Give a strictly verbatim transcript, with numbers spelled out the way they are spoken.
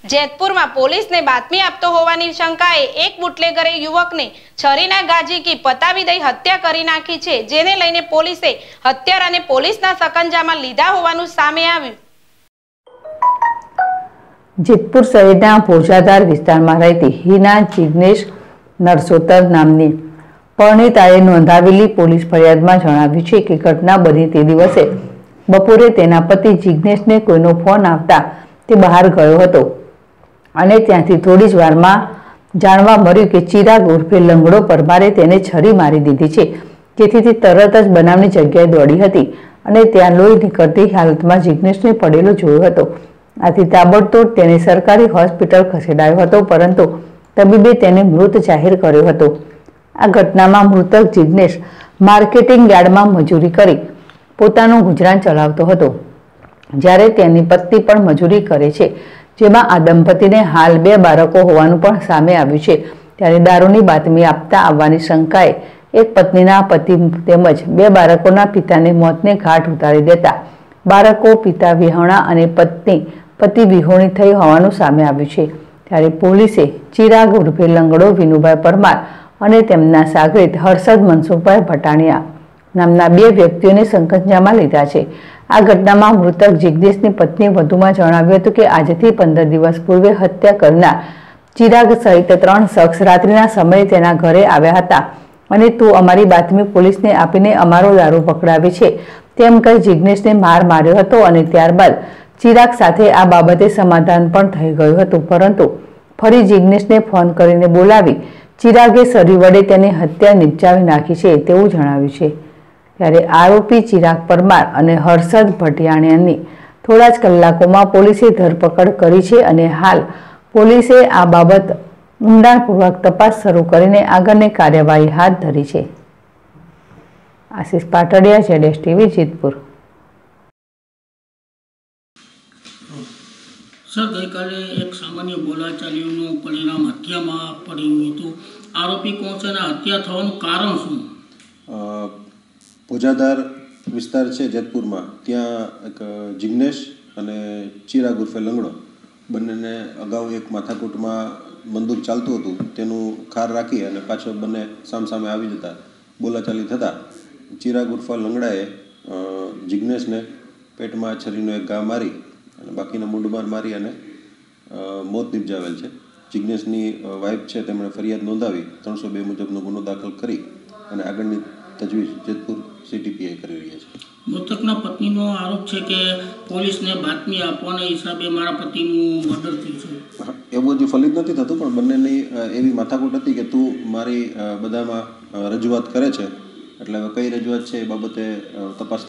જેતપુરમાં પોલીસને બાતમી આપતો હોવાની શંકાએ એક બુટલેગરે યુવકને છરીના ઘા ઝીકી પતાવી દઈ હત્યા કરી નાખી છે, જેને લઈને પોલીસે હત્યારાને પોલીસના સકંજામાં લીધા હોવાનું સામે આવ્યું। જેતપુર શહેરના ભોજાદાર વિસ્તારમાં રહેતી હિના જિગ્નેશ નરસોતર નામની પરણિતાએ નોંધાવેલી પોલીસ ફરિયાદમાં જણાવ્યું છે કે ઘટના બની તે દિવસે બપોરે તેના પતિ જિગ્નેશને કોઈનો ફોન આવતા તે બહાર ગયો હતો અને ત્યાંથી થોડી જ વારમાં જાણવા મળ્યું કે ચિરાગ ઉર્ફે લંગડો પરમારે તેને છરી મારી દીધી છે, જેથી તે તરત જ બનાવની જગ્યાએ દોડી હતી અને ત્યાં લોહી નીકળતી હાલતમાં જિગ્નેશને પડેલો જોયો હતો। આથી તાબડતોડ તેને સરકારી હોસ્પિટલ ખસેડાયો હતો, પરંતુ તબીબે તેને મૃત જાહેર કર્યો હતો। આ ઘટનામાં મૃતક જિગ્નેશ માર્કેટિંગ યાર્ડમાં મજૂરી કરી પોતાનું ગુજરાન ચલાવતો હતો, જ્યારે તેની પત્ની પણ મજૂરી કરે છે, જેમાં આ દંપતીને હાલ બે બાળકો હોવાનું પણ સામે આવ્યું છે। ત્યારે દારૂની બાતમી આપતા આવવાની શંકાએ એક પત્નીના પતિ તેમજ બે બાળકોના પિતાને મોતને ઘાટ ઉતારી દેતા બાળકો પિતા વિહોણા અને પત્ની પતિ વિહોણી થઈ હોવાનું સામે આવ્યું છે। ત્યારે પોલીસે ચિરાગ ઉર્ફે લંગડો વિનુભાઈ પરમાર અને તેમના સાગરીત હર્ષદ મનસુખભાઈ ભટાણિયા નામના બે વ્યક્તિઓને સકંજામાં લીધા છે। આ ઘટનામાં મૃતક જિગ્નેશની પત્નીએ વધુમાં જણાવ્યું હતું કે આજથી પંદર દિવસ પૂર્વે હત્યા કરનાર ચિરાગ સહિત ત્રણ શખ્સ રાત્રિના સમયે તેના ઘરે આવ્યા હતા અને તું અમારી બાતમી પોલીસને આપીને અમારો દારૂ પકડાવે છે તેમ કહી જિગ્નેશને માર માર્યો હતો અને ત્યારબાદ ચિરાગ સાથે આ બાબતે સમાધાન પણ થઈ ગયું હતું, પરંતુ ફરી જિગ્નેશને ફોન કરીને બોલાવી ચિરાગે છરી વડે તેની હત્યા નિપજાવી નાખી છે તેવું જણાવ્યું છે। ત્યારે આરોપી ચિરાગ પરમાર અને હર્ષદ ભટિયાણીયાની થોડા જ કલાકોમાં પોલીસે ધરપકડ કરી છે અને હાલ પોલીસે આ બાબત ઊંડાણપૂર્વક તપાસ શરૂ કરીને આગળની કાર્યવાહી હાથ ધરી છે। આશિષ પાટડિયા, જેડેશ ટીવી, જેતપુર। સર, ગઈકાલે એક સામાન્ય બોલાચાલીનું પરિણામ હત્યામાં પડ્યું હતું। આરોપી કોણ છે અને હત્યા થવાનું કારણ શું? ભોજાદાર વિસ્તાર છે જેતપુરમાં, ત્યાં એક જિગ્નેશ અને ચિરાગ ઉર્ફે લંગડો બંનેને અગાઉ એક માથાકૂટમાં બંદૂક ચાલતું હતું તેનું ખાર રાખી અને પાછળ બંને સામસામે આવી જતા બોલાચાલી થતાં ચિરાગ ઉર્ફે લંગડાએ જિગ્નેશને પેટમાં છરીનો એક ઘા મારી અને બાકીના મૂંઢમાર મારી અને મોત નિપજાવેલ છે। જિગ્નેશની વાઇફ છે તેમણે ફરિયાદ નોંધાવી ત્રણસો બે મુજબનો ગુનો દાખલ કરી અને આગળની તજવીજ જેતપુર સીટીપીઆઈ કરી રહ્યા છે। મૃતકના પત્નીનો આરોપ છે કે પોલીસને બાતમી આપવાના હિસાબે મારા પતિનું મર્ડર થયું છે। એવું હજી ફલિત નથી થતું, પણ બંનેની એવી માથાકૂટ હતી કે તું મારી બધામાં રજૂઆત કરે છે, એટલે હવે કઈ રજૂઆત છે એ બાબતે તપાસ